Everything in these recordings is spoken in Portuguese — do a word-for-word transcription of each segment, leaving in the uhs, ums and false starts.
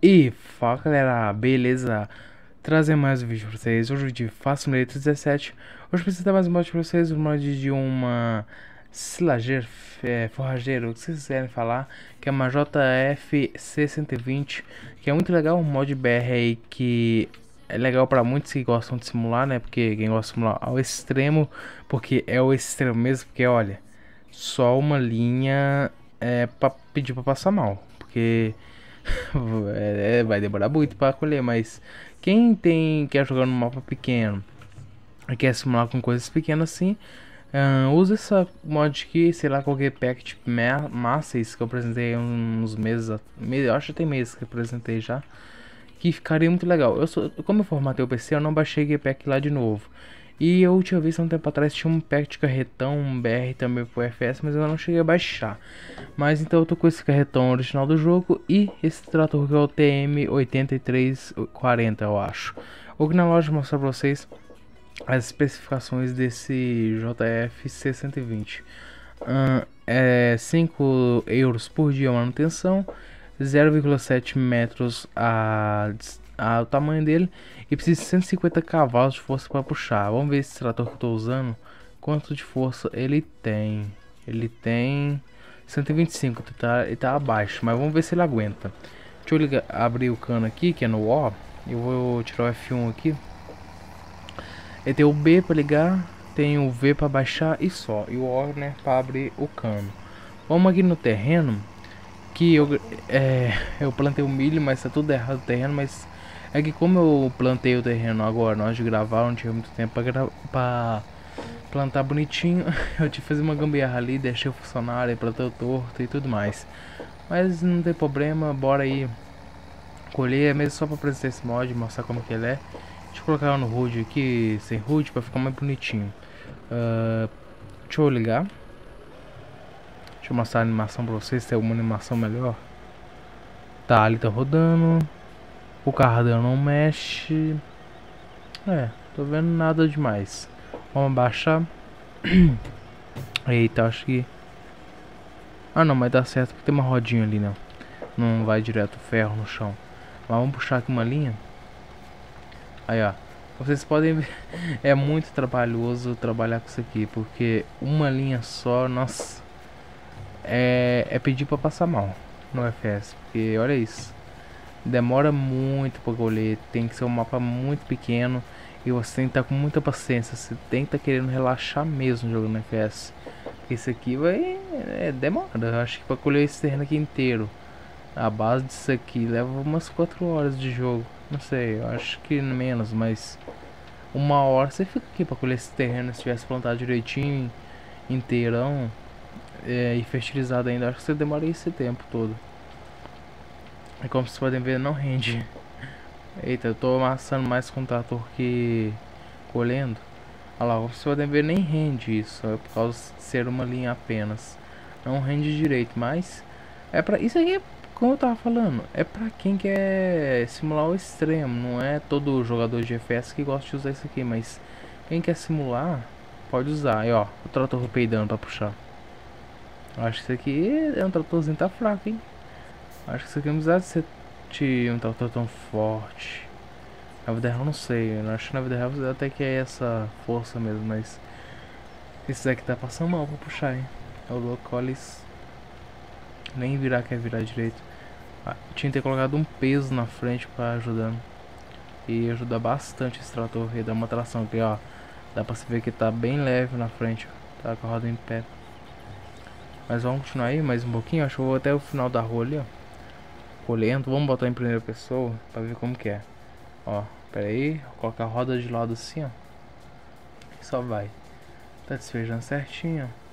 E fala galera, beleza? Trazer mais um vídeo pra vocês. Hoje o vídeo de Fast Simulator dezessete. Hoje eu preciso dar mais um mod pra vocês. Um mod de uma silageira, é, forrageiro, o que vocês quiserem falar. Que é uma J F C cento e vinte. Que é muito legal, um mod B R aí que é legal pra muitos que gostam de simular, né? Porque quem gosta de simular ao extremo, porque é o extremo mesmo. Porque olha, só uma linha é pra pedir pra passar mal. Porque é, é, vai demorar muito para colher, mas quem tem quer jogar num mapa pequeno e quer simular com coisas pequenas assim, ah, usa essa mod aqui, sei lá, qualquer pack tipo Massas que eu apresentei uns meses, a- me- eu acho que tem meses que eu apresentei já, que ficaria muito legal. Eu sou, como eu formatei o P C, eu não baixei o pack lá de novo. E eu tinha visto um tempo atrás, tinha um pack de carretão, um B R também pro F S, mas eu não cheguei a baixar. Mas então eu tô com esse carretão original do jogo e esse trator que é o T M oitenta e três quarenta, eu acho. Vou aqui na loja mostrar pra vocês as especificações desse J F C cento e vinte. Uh, é cinco euros por dia manutenção, zero vírgula sete metros a, a o tamanho dele e precisa de cento e cinquenta cavalos de força para puxar. Vamos ver esse trator que eu estou usando, quanto de força ele tem. Ele tem cento e vinte e cinco, tá, ele tá abaixo, mas vamos ver se ele aguenta. Deixa eu ligar, abrir o cano aqui, que é no O. Eu vou tirar o F um aqui. Ele tem o B para ligar, tem o V para baixar e só. E o O, né, para abrir o cano. Vamos aqui no terreno, que eu, é, eu plantei o milho, mas tá tudo errado o terreno, mas é que como eu plantei o terreno agora, nós de gravar, não tinha muito tempo para plantar bonitinho, eu tive que fazer uma gambiarra ali, deixei o funcionário, plantei o torto e tudo mais. Mas não tem problema, bora aí colher, é mesmo só para apresentar esse mod, mostrar como que ele é. Deixa eu colocar no HUD aqui, sem HUD, para ficar mais bonitinho. Uh, deixa eu ligar. Deixa eu mostrar a animação pra vocês, se tem alguma animação melhor. Tá, ali tá rodando. O carro não mexe. É, tô vendo nada demais. Vamos abaixar. Eita, acho que... Ah não, mas dá certo porque tem uma rodinha ali, não. Não vai direto ferro no chão. Mas vamos puxar aqui uma linha. Aí, ó. Vocês podem ver, é muito trabalhoso trabalhar com isso aqui, porque uma linha só, nossa, é, é pedir pra passar mal no F S, porque olha isso, demora muito pra colher, tem que ser um mapa muito pequeno e você tem que estar com muita paciência, você tem que estar querendo relaxar mesmo jogando F S. Esse aqui vai, é, demora, eu acho que pra colher esse terreno aqui inteiro, a base disso aqui leva umas quatro horas de jogo, não sei, eu acho que menos, mas uma hora você fica aqui pra colher esse terreno. Se tivesse plantado direitinho, inteirão, é, e fertilizado ainda, acho que você demoraria esse tempo todo. E como vocês podem ver, não rende. Eita, eu tô amassando mais com o trator que colhendo. Olha lá, como vocês podem ver, nem rende isso, é por causa de ser uma linha apenas. Não rende direito, mas é pra isso aqui, como eu tava falando, é pra quem quer simular o extremo. Não é todo jogador de F S que gosta de usar isso aqui, mas quem quer simular pode usar. Aí ó, o trator peidando pra puxar. Acho que isso aqui é um tratorzinho, tá fraco, hein. Acho que isso aqui não precisa de ser de um trator tão forte. Na vida real não sei, eu acho que na vida real até que é essa força mesmo, mas esse daqui tá passando mal pra puxar, hein. É o Locolis. Nem virar quer virar direito. Ah, tinha que ter colocado um peso na frente pra ajudar. E ajuda bastante esse trator e dá uma tração aqui, ó. Dá pra se ver que tá bem leve na frente, ó. Tá com a roda em pé. Mas vamos continuar aí mais um pouquinho. Acho que eu vou até o final da rua ali, ó. Colhendo. Vamos botar em primeira pessoa pra ver como que é. Ó, pera aí. Vou colocar a roda de lado assim, ó. E só vai. Tá despejando certinho, ó.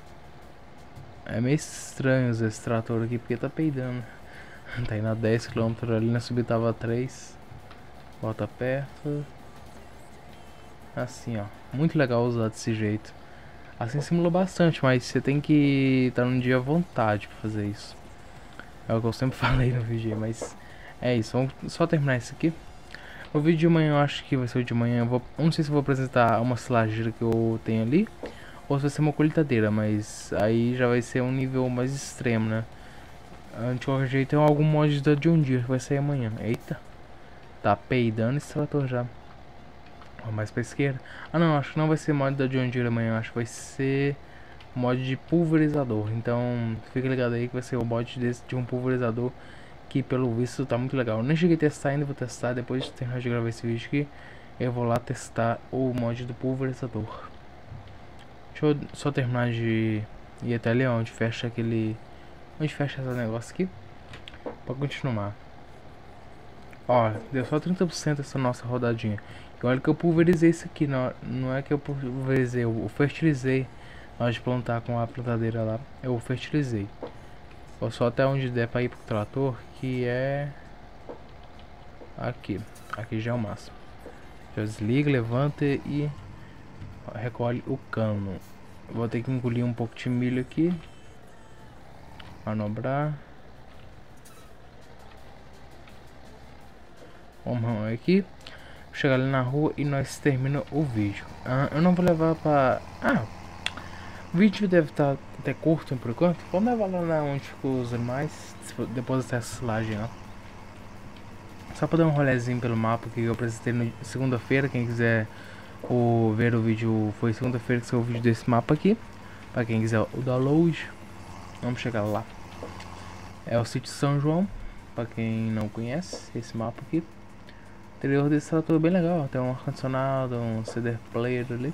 É meio estranho esse trator aqui porque tá peidando. Tá indo a dez quilômetros ali, na subida tava três. Volta perto. Assim, ó. Muito legal usar desse jeito. Assim simula bastante, mas você tem que estar num dia à vontade pra fazer isso. É o que eu sempre falei no vídeo, mas é isso. Vamos só terminar isso aqui. O vídeo de amanhã eu acho que vai ser o de amanhã. Eu vou, não sei se eu vou apresentar uma silageira que eu tenho ali, ou se vai ser uma colheitadeira, mas aí já vai ser um nível mais extremo, né? De qualquer jeito tem algum mod da John Deere que vai sair amanhã. Eita. Tá peidando esse trator já. Ó, mais pra esquerda. Ah não, acho que não vai ser mod da John Deere amanhã. Acho que vai ser mod de pulverizador. Então fica ligado aí que vai ser o mod desse, de um pulverizador. Que pelo visto tá muito legal. Eu nem cheguei a testar ainda, vou testar depois de terminar de gravar esse vídeo aqui. Eu vou lá testar o mod do pulverizador. Deixa eu só terminar de ir até ali onde fecha aquele... Onde fecha esse negócio aqui. Pra continuar. Ó, deu só trinta por cento essa nossa rodadinha. E olha que eu pulverizei isso aqui. Não, não é que eu pulverizei, eu fertilizei. Na hora de plantar com a plantadeira lá, eu fertilizei. Ou só até onde der pra ir pro trator, que é... Aqui. Aqui já é o máximo. Já desliga, levanta e recolhe o cano. Vou ter que engolir um pouco de milho aqui. Manobrar. Vamos aqui. Chegar ali na rua e nós terminamos o vídeo. Ah, eu não vou levar pra... Ah, o vídeo deve estar até curto por enquanto. Vamos levar lá na onde ficou os animais. Depois dessa silagem lá. Só pra dar um rolezinho pelo mapa que eu apresentei na segunda-feira. Quem quiser o, ver o vídeo, foi segunda-feira que saiu o vídeo desse mapa aqui. Pra quem quiser o download. Vamos chegar lá. É o sítio São João. Pra quem não conhece esse mapa aqui. O interior desse trator é bem legal. Tem um ar-condicionado, um C D player ali.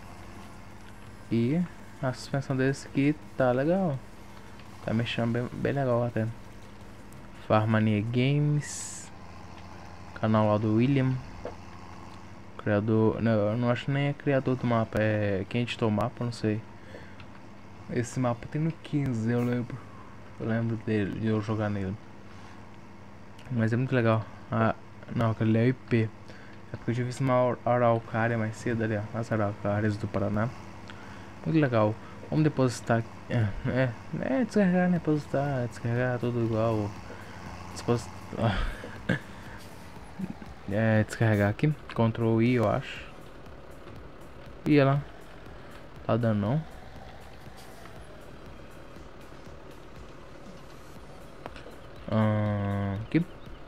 E a suspensão desse aqui tá legal. Tá mexendo bem, bem legal até. Farmania Games. Canal lá do William. Criador... Não, eu não acho nem é criador do mapa. É quem editou o mapa, não sei. Esse mapa tem no quinze, eu lembro. Eu lembro dele, de eu jogar nele. Mas é muito legal. Ah, não, aquele é o I P. É porque eu tive uma araucária mais cedo ali, ó. As araucárias do Paraná. Muito legal. Vamos depositar. É, é, é descarregar, né? Depositar, descarregar, tudo igual. Deposit... É, descarregar aqui. Ctrl I, eu acho. E ela. Tá dando não. Hum, aqui.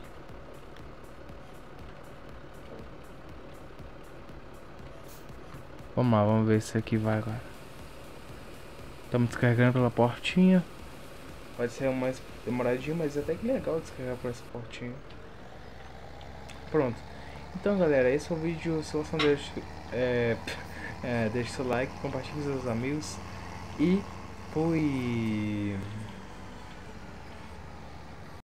Vamos lá, vamos ver se aqui vai agora. Estamos descarregando pela portinha. Vai ser mais demoradinho, mas até que legal descarregar por essa portinha. Pronto. Então galera, esse é o vídeo. Se você não deixa, é, é, deixe seu like, compartilhe com seus amigos. E fui.